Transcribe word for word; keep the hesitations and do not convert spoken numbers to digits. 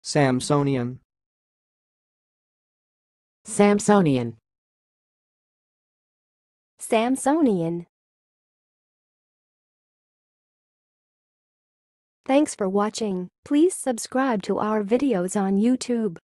Samsonian. Samsonian. Samsonian. Thanks for watching. Please subscribe to our videos on YouTube.